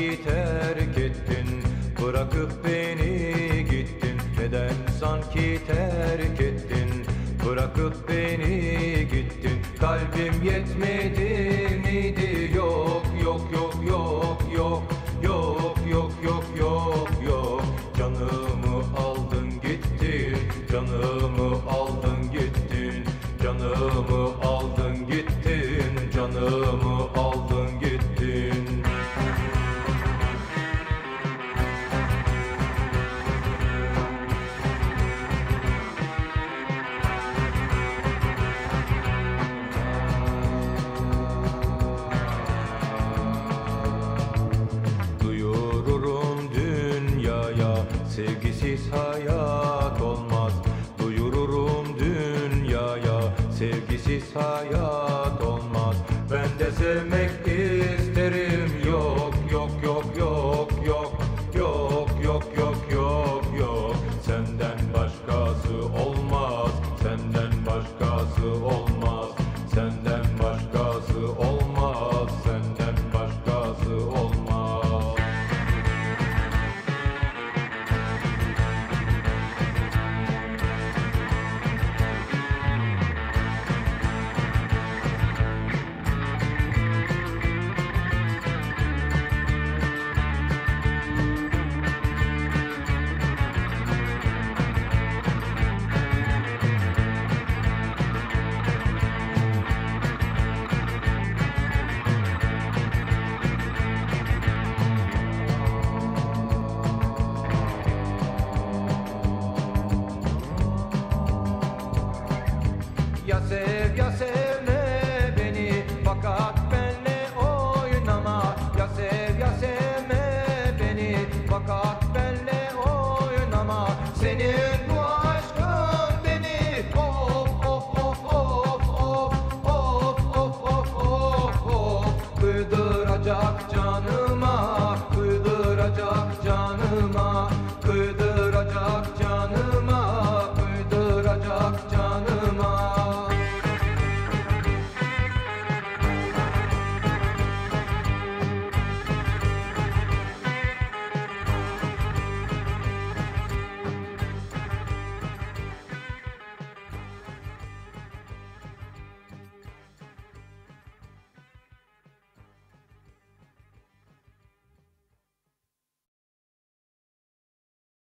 sanki terk ettin, bırakıp beni gittin. Neden sanki terk ettin, bırakıp beni gittin. Kalbim yetmedi miydi? Yok yok yok yok yok yok yok yok yok yok. Canımı aldın gittin, canımı aldın gittin, canımı aldın gittin, canımı aldın gittin. Duyururum dünyaya, sevgisiz hayat olmaz. Duyururum dünyaya, sevgisiz hayat olmaz.